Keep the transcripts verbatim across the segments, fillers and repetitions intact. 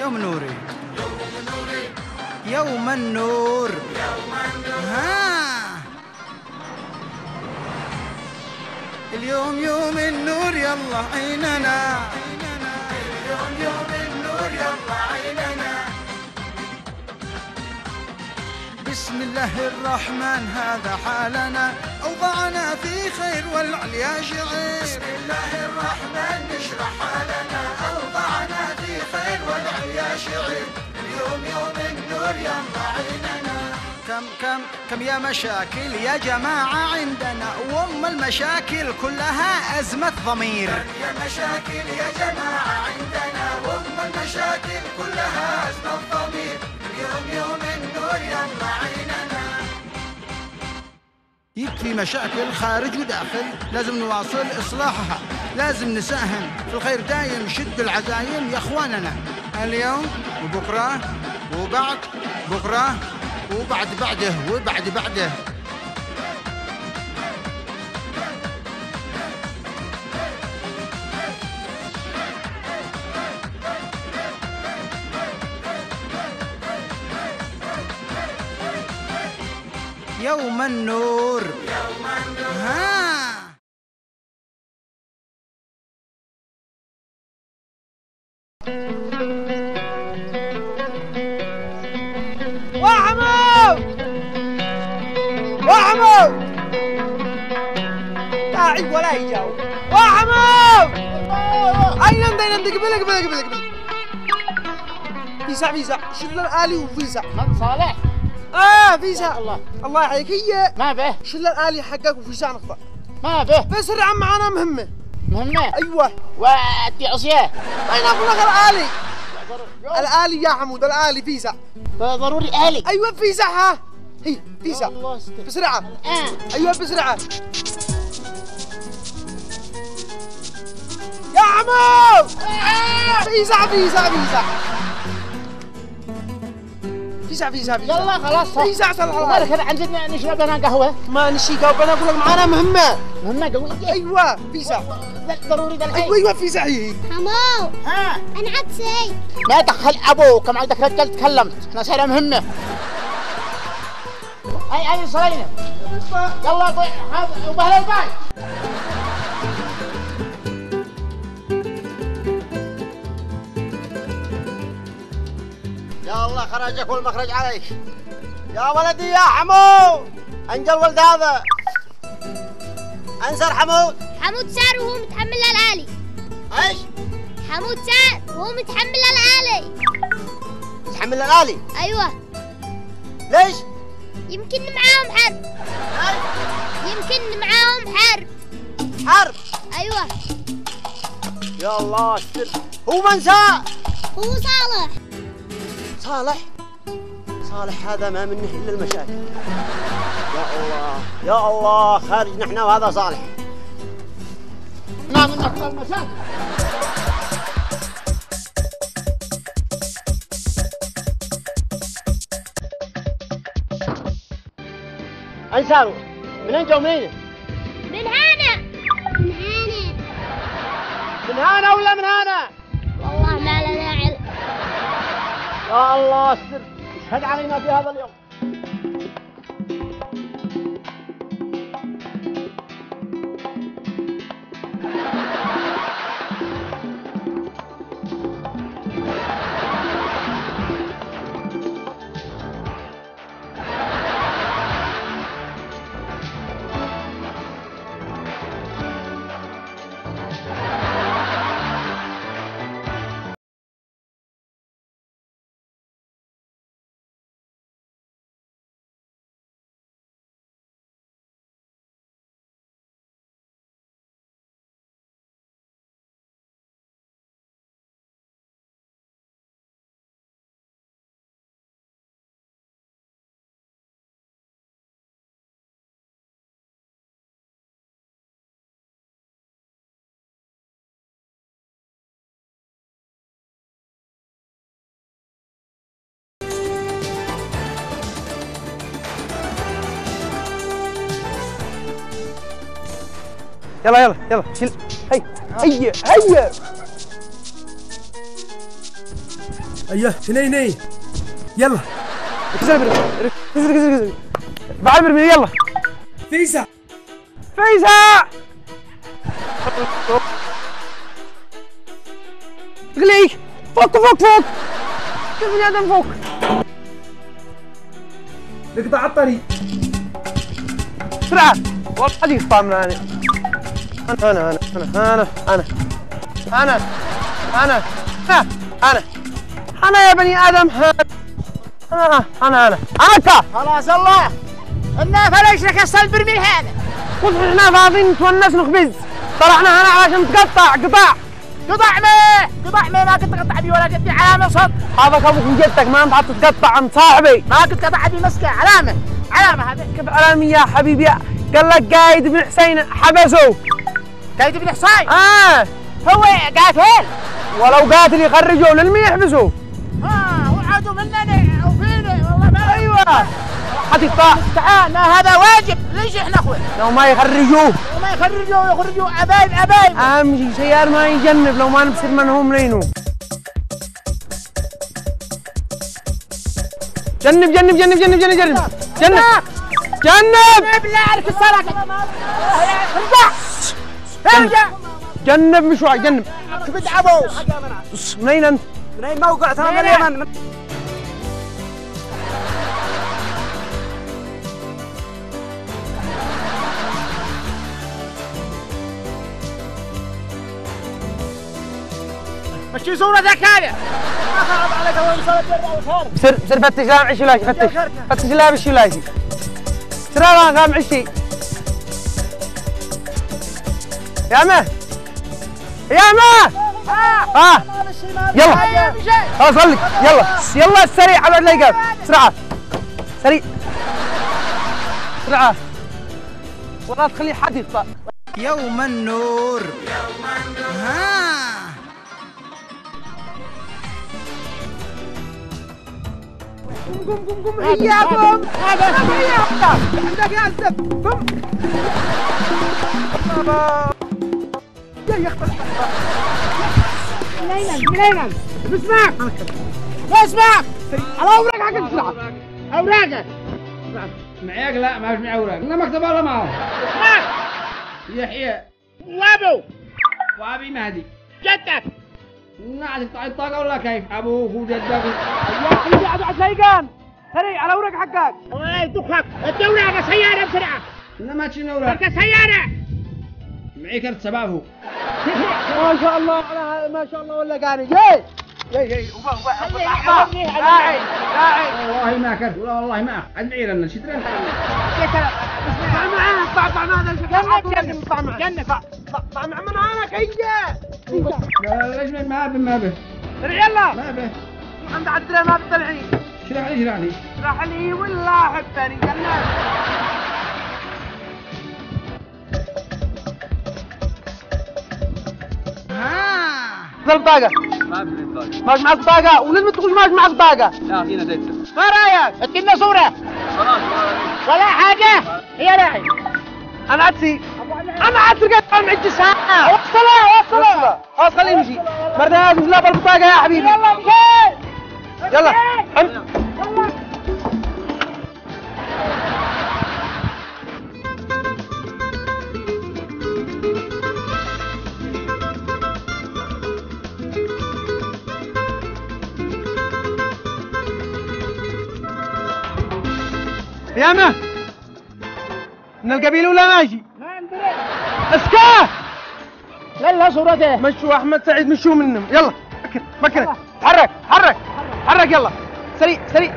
يوم نوري يوم النور ها اليوم يوم النور يلا عيننا اليوم يوم النور يلا عيننا بسم الله الرحمن هذا حالنا أوضعنا في خير والعليا شعير بسم الله الرحمن نشرح حالنا أوضعنا في خير والعليا شعير اليوم يوم النور يلا عيننا كم كم كم يا مشاكل يا جماعة عندنا وأم المشاكل كلها أزمة ضمير يا مشاكل يا جماعة عندنا وأم المشاكل كلها أزمة ضمير اليوم يوم النور يلا عيننا يكفي مشاكل خارج وداخل لازم نواصل إصلاحها لازم نساهم في الخير دايم شد العزايم يا أخواننا اليوم وبكرة وبعد بكرة وبعد بعده وبعد بعده يوم النور يوم النور ها وحمود وحمود داعي ولا يجاوب وحمود أين أنت أين أنت قبل قبل قبل قبل فيسع فيسع شل الآلي وفيسع من صالح آه فيسع الله الله يحييك هي ما به شل الآلي حقك وفيسع نقطة ما به بسرعة معنا مهمة مهمة أيوة وأدي عصية أين أقول لك الآلي الآلي يا حمود الآلي فيسع ضروري آلي أيوة فيسع ها هي فيسع الله يستر بسرعة الآن أيوة بسرعة يا حمود فيسع فيسع فيسع فيسع فيسع فيسع يلا خلاص فيسع صلح مالك الله هذا عندنا نشرب لنا قهوة ما نشي قهوة أنا أقول لك معانا مهمة مهمة قوية أيوة فيسع ضروري ذا الحين أيوة أيوة فيسع هي حمو ها أنا عدسي ما دخل أبوك كم عندك رجال تكلمت احنا سيرة مهمة هاي هاي صلينا يلا طيب هذا وبهلا الباي يا الله خرجك والمخرج عليك يا ولدي يا حمو انجل ولد هذا انسر حمود حمود سار وهو متحمل الآلي ايش؟ حمود سار وهو متحمل الآلي تحمل الآلي أيوة ليش؟ يمكن معاهم حرب يمكن معاهم حرب حرب أيوة يا الله استر هو من ساء هو صالح صالح صالح هذا ما منه الا المشاكل يا الله يا الله خارج نحن وهذا صالح ما من أكثر المشاكل انساروا منين جو منين؟ من هنا من هنا من هنا ولا من هنا؟ والله ما لنا علم يا الله استر اشهد علينا في هذا اليوم يلا يلا يلا شيل هي هيا هيا ايوه شنيني يلا كسر برميل كسر كسر كسر بعد برميل يلا فيسا فيسا غليك فوق فوق فوق شوف بني ادم فوق نقطع الطريق بسرعة والله اللي يقطع من هنا أنا أنا أنا أنا أنا أنا أنا أنا أنا يا بني آدم أنا أنا أنا أنا كا خلاص الله النافع ليش ركست البرميل هذا؟ قلت احنا فاضيين نتونس نخبز طلعنا هنا عشان تقطع قطع قطع ميه قطع ميه ما كنت قطع بي ولا قد علامه صد هذا ابوك وجدتك ما انت حاطط تقطع عند صاحبي ما كنت قطع بي مسكه علامه علامه هذا كيف علامه يا حبيبي قال لك قايد بن حسين حبسوه قايد بن حسين اه هو قاتل ولو قاتل يخرجوه للمين يحبسوه اه هو عادوا مننا وفينا والله ما ايوه حتقطع تعال هذا واجب ليش احنا اخوه لو ما يخرجوه وما يخرجوه يخرجوا ابايب ابايب اهم شيء سيار ما يجنب لو ما نبصر منهم لينو جنب جنب جنب جنب جنب جنب جنب جنب بالله عليك الصلاة ارجع ارجع جنب مشروع جنب كبد عبو منين انت؟ من اي موقع ترى من اليمن مشي صورتك هذا ما خرب عليك الله يسلمك يرجع وخير بسر بسر فتش لا معشي ولا شيء فتش فتش لا بشي ولا شيء ترى ما قام عشي يا ما يا ما ها يلا خلاص خليك يلا يلا السريع على لا يقام بسرعه سريع بسرعه ولا تخلي حد يطلع يوم النور يوم النور ها قم قم قم هياكم عندك يا الزب قم بابا يا اخت منين منين اسمعك اسمعك على اوراق حقك بسرعه اوراقك معيك لا ما فيش معي اوراق انا مكتب الله معه اسمعك يحيى وابو وابي مهدي جدك نعم تقطع الطاقه ولا كيف ابوك وجدك يا حبيبي عبد الحسين سريع على اوراق حقك الله يدخك ادي اوراق سياره بسرعه انا ما تشيل اوراق ترك سياره معي كرت سبابه ما شاء الله على ما شاء الله ولا قاني جاي جاي جاي داعي داعي والله ما كرت ولا والله ما ادعي لنا شترين طع معاه طع طع معاه هذا جنب طع معاه جنب طع معاه من هنا كيجا لا ليش ما به ما به سريع يلا ما به عند عدله ما بتطلعين شرح لي شرح لي راح لي ولا حبتني يلا ها البطاقة ما في بطاقه ماش معك بطاقة ولازم تقول ماش معك بطاقة لا فينا زيت ما رايك؟ ادينا صوره خلاص ولا حاجه هي راعي أنا عدسي أنا عدسي قاعد طالع معي الجسام وصلها وصلها خلاص خليه يمشي مرة لازم لا بالبطاقة يا حبيبي يلا مشي يلا حم ياما من القبيلة ولا ماشي؟ ما ندري اسكاه لا لا صورته مشوا احمد سعيد مشوا منهم يلا مكن مكن تحرك تحرك تحرك يلا سريع سريع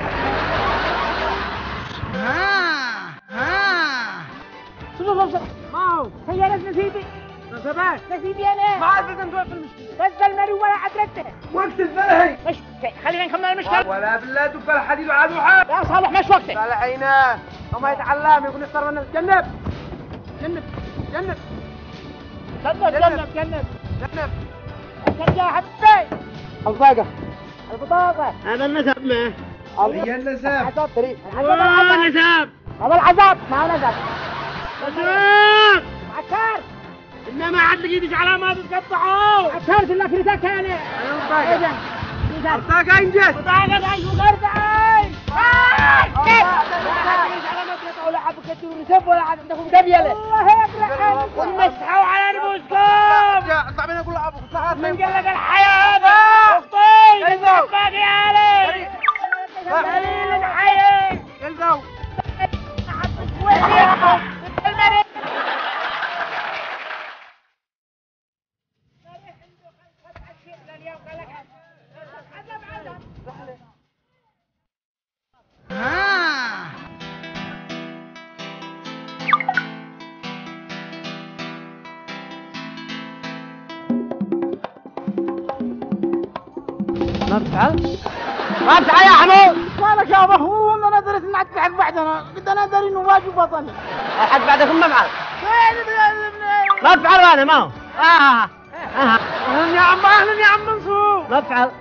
ها ها ما هو سيارة نسيبي نسبات نسيبي انا ما عرفت نروح في المشكلة بس المري ولا عدرته وقت الفلحي مش خلينا نكمل المشكلة ولا بالله دب الحديد وعاد وحاد يا صالح مش وقتك لا عيناه وما يتعلم يقول يختار من جنب جنب جنب جنب جنب جنب جنب جنب يا حبيبي البطاقة البطاقة هذا النسب معه هي النساب العذاب طريق نسب هذا العذاب ما هو نسب نسب عكار انما عاد لقيتش علامات تقطعوا عكار في الاكريتات انا البطاقة ارتاق انجز وطاقة عيش وقردعي ولا حد كتير نسب ولا حد عندكم قبيلة الله يفرحكم ومسحوا على رؤوسكم اطلع من اقول ابوك من قال لك الحياة هذا اخطي باقي علي دليل الحياة يلزو ها ما بتفعل؟ ما بتفعل يا حمود مالك يا ابو هو انا دريت ان نحب بعدنا قلت انا ادري انه واجب وطني الحق بعدكم ما بفعل ما بفعل انا ما هو اه اه اهلا يا عم اهلا يا عم منصور ما بفعل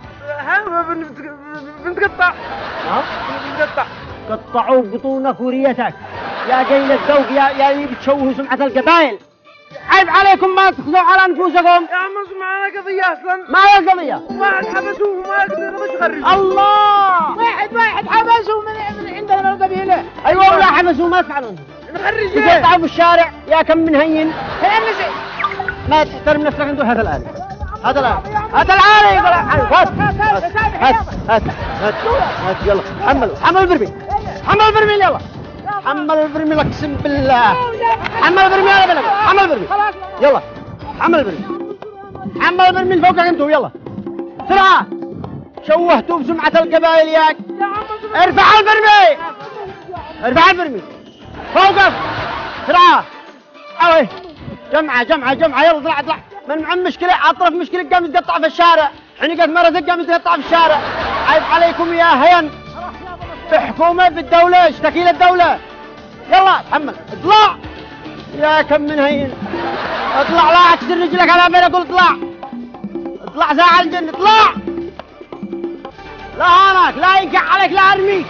بنتقطع ها بنتقطع قطعوا بطونك وريتك يا جيل الذوق يا يا اللي بتشوهوا سمعة القبائل عيب عليكم ما تاخذوا على انفسكم يا عم منصور معنا قضية اصلا ما هي القضية؟ واحد حبسوه وما قدروا مش يخرجوا الله واحد واحد حبسوا من من عندنا من القبيلة ايوه ولا حبسوه ما تفعلون نخرجه تقطعوا في الشارع يا كم من هين ما تحترم نفسك انت هذا الآن هذا الآن هذا الآن يقول هات هات هات هات هات يلا حمل حمل البرميل حمل البرميل يلا حمل البرميل اقسم بالله حمل البرميل يا بلد حمل البرميل يلا حمل البرميل حمل البرميل فوقك انتوا يلا بسرعة شوهتوا بسمعة القبائل ياك ارفع البرميل ارفع البرميل فوقك بسرعة اوي جمعة جمعة جمعة يلا اطلع اطلع من عم مشكلة اطرف مشكلة قام يتقطع في الشارع حنقت مرة قام يتقطع في الشارع عيب عليكم يا هين في حكومة في الدولة اشتكي للدولة يلا تحمل اطلع يا كم من هين اطلع لا اكسر رجلك على بين اقول اطلع اطلع ساعة الجن اطلع لا هانك لا ينقع عليك لا ارميك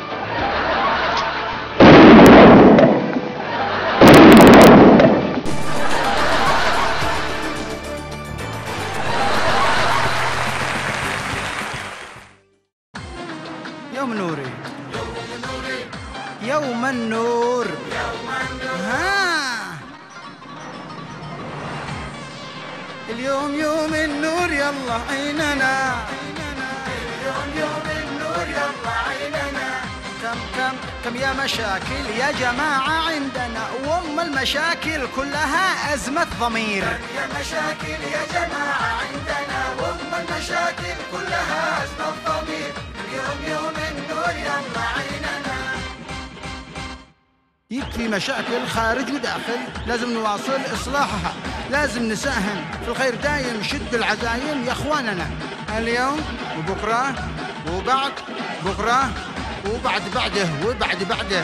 يوم نوري يوم النور ها اليوم يوم النور يلا عيننا اليوم يوم النور يلا عيننا كم كم كم يا مشاكل يا جماعة عندنا وام المشاكل كلها أزمة ضمير يا مشاكل يا جماعة عندنا وام المشاكل كلها أزمة ضمير اليوم يوم النور يلا عيننا يكفي مشاكل خارج وداخل لازم نواصل إصلاحها لازم نساهم في الخير دايم شد العزايم يا إخواننا اليوم وبكرة وبعد بكرة وبعد بعده وبعد بعده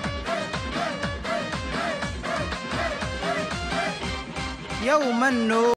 يوم النور